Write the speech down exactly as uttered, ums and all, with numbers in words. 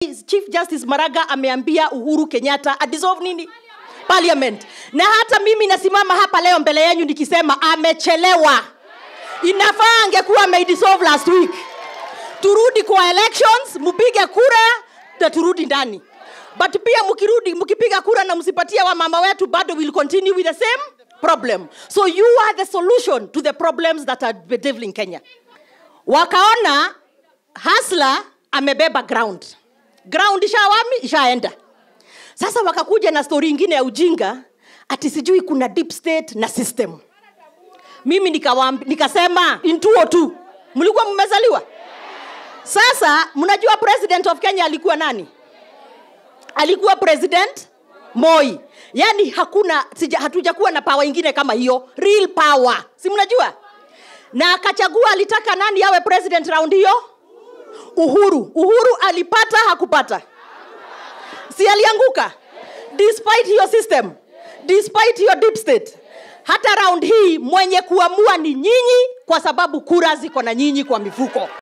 Chief Justice Maraga ameambia Uhuru Kenyatta adissolve nini? Parliament. Na hata mimi nasimama hapa leo mbele yenu nikisema amechelewa. Inafaa angekuwa amedissolve last week. Turudi kwa elections, mpige kura na turudi ndani. But pia mkirudi mkipiga kura na msipatia wa mama wetu bado will continue with the same problem. So you are the solution to the problems that are bedeviling Kenya. Wakaona Hasla amebeba ground. Ground ishawami ishaenda. Sasa wakakuja na story nyingine ya ujinga ati sijui kuna deep state na system. Mimi nikawambi, nikasema in two oh two mlikuwa mmezaliwa. Sasa mnajua president of Kenya alikuwa nani? Alikuwa president Moi. Yani hakuna sija, hatujakuwa na power nyingine kama hiyo, real power. Si mnajua? Na akachagua alitaka nani awe president round hiyo? Uhuru. Uhuru alipata hakupata? Si alianguka? Despite your system, despite your deep state. Hata round hii mwenye kuamua ni nyinyi kwa sababu kura ziko na nyinyi kwa mifuko.